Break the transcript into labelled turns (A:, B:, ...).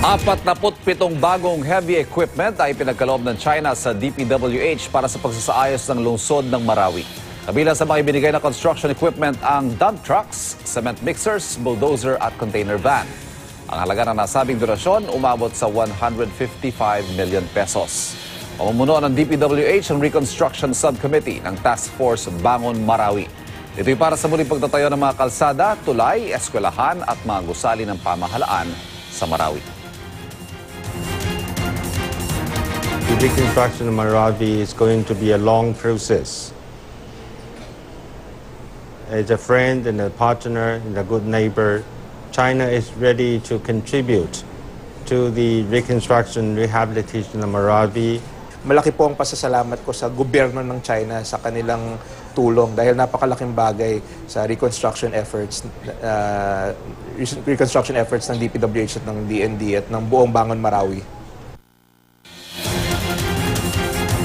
A: 47 bagong heavy equipment ay pinagkaloob ng China sa DPWH para sa pagsasaayos ng lungsod ng Marawi. Kabilang sa mga ibinigay na construction equipment ang dump trucks, cement mixers, bulldozer at container van. Ang halaga ng nasabing donasyon umabot sa 155 million pesos. Pamumuno ng DPWH ang Reconstruction Subcommittee ng Task Force Bangon Marawi. Ito'y para sa muling pagtatayo ng mga kalsada, tulay, eskwelahan at mga gusali ng pamahalaan sa Marawi.
B: The reconstruction of Marawi is going to be a long process. As a friend and a partner and a good neighbor, China is ready to contribute to the reconstruction rehabilitation of Marawi.
C: Malaki po ang pasasalamat ko sa gobyerno ng China sa kanilang tulong dahil napakalaking bagay sa reconstruction efforts ng DPWH at ng DND at ng buong Bangon Marawi.